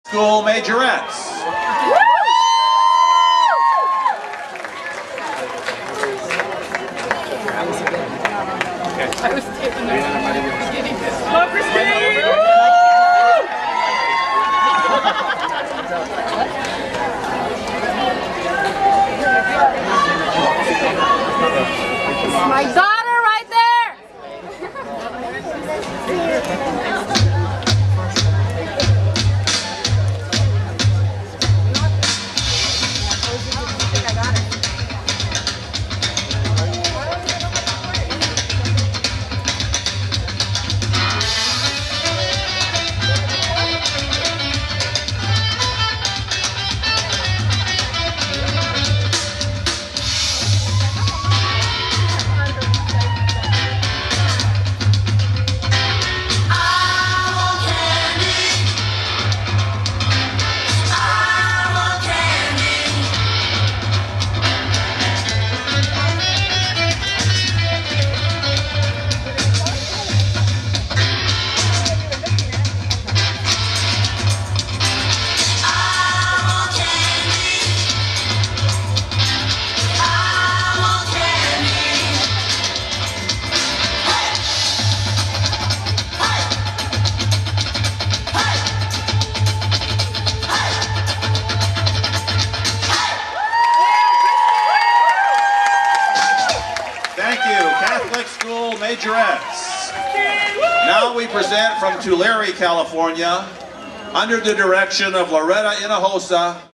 School majorettes. I was taking it. Come on, Christine! My daughter right there! Thank you, Catholic School majorettes. Now we present from Tulare, California, under the direction of Loretta Hinojosa.